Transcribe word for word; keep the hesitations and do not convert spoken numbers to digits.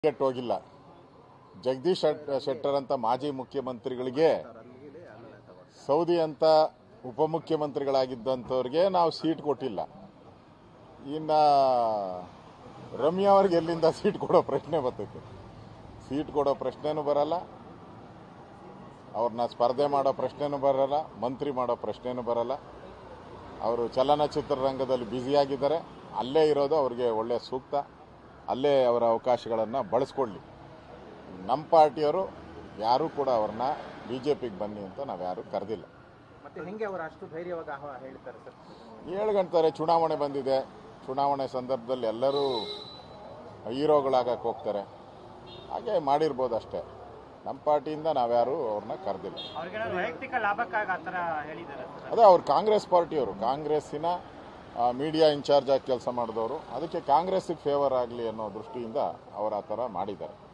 Ticket ಹೋಗಿಲ್ಲ. ಜಗದೀಶ್ ಶೆಟ್ಟರ್ ಅಂತ ಮಾಜಿ ಮುಖ್ಯಮಂತ್ರಿಗಳಿಗೆ ಸೌದಿ ಅಂತ ಉಪಮುಖ್ಯಮಂತ್ರಿಗಳಾಗಿದ್ದಂಥವ್ರಿಗೆ ನಾವು ಸೀಟ್ ಕೊಟ್ಟಿಲ್ಲ. ಇನ್ನು ರಮ್ಯಾ ಅವ್ರಿಗೆ ಎಲ್ಲಿಂದ ಸೀಟ್ ಕೊಡೋ ಪ್ರಶ್ನೆ ಬರ್ತೈತೆ? ಸೀಟ್ ಕೊಡೋ ಪ್ರಶ್ನೆನೂ ಬರಲ್ಲ, ಅವ್ರನ್ನ ಸ್ಪರ್ಧೆ ಮಾಡೋ ಪ್ರಶ್ನೆನೂ ಬರಲ್ಲ, ಮಂತ್ರಿ ಮಾಡೋ ಪ್ರಶ್ನೆನೂ ಬರಲ್ಲ. ಅವರು ಚಲನಚಿತ್ರ ರಂಗದಲ್ಲಿ ಬ್ಯುಸಿಯಾಗಿದ್ದಾರೆ, ಅಲ್ಲೇ ಇರೋದು ಅವ್ರಿಗೆ ಒಳ್ಳೆಯ ಸೂಕ್ತ. ಅಲ್ಲೇ ಅವರ ಅವಕಾಶಗಳನ್ನು ಬಳಸ್ಕೊಳ್ಳಿ. ನಮ್ಮ ಪಾರ್ಟಿಯವರು ಯಾರೂ ಕೂಡ ಅವ್ರನ್ನ ಬಿ ಜೆ ಪಿಗೆ ಬನ್ನಿ ಅಂತ ನಾವು ಯಾರೂ ಕರೆದಿಲ್ಲ. ಮತ್ತೆ ಹೆಂಗೆ ಅವರು ಅಷ್ಟು ಧೈರ್ಯವಾಗಿ ಹೇಳ್ತಾರೆ ಸರ್? ಹೇಳ್ಕೊಂತಾರೆ, ಚುನಾವಣೆ ಬಂದಿದೆ, ಚುನಾವಣೆ ಸಂದರ್ಭದಲ್ಲಿ ಎಲ್ಲರೂ ಹೀರೋಗಳಾಗಕ್ಕೆ ಹೋಗ್ತಾರೆ, ಹಾಗೆ ಮಾಡಿರ್ಬೋದು ಅಷ್ಟೇ. ನಮ್ಮ ಪಾರ್ಟಿಯಿಂದ ನಾವ್ಯಾರು ಅವ್ರನ್ನ ಕರೆದಿಲ್ಲ. ವೈಯಕ್ತಿಕ ಲಾಭಕ್ಕಾಗಿ ಆ ಥರ ಹೇಳಿದ್ದಾರೆ? ಅದೇ ಅವ್ರು ಕಾಂಗ್ರೆಸ್ ಪಾರ್ಟಿಯವರು, ಕಾಂಗ್ರೆಸ್ಸಿನ ಮೀಡಿಯಾ ಇನ್ಚಾರ್ಜ್ ಆಗಿ ಕೆಲಸ ಮಾಡಿದವರು, ಅದಕ್ಕೆ ಕಾಂಗ್ರೆಸ್ಸಿಗೆ ಫೇವರ್ ಆಗಲಿ ಅನ್ನೋ ದೃಷ್ಟಿಯಿಂದ ಅವರು ಆ ಥರ ಮಾಡಿದ್ದಾರೆ.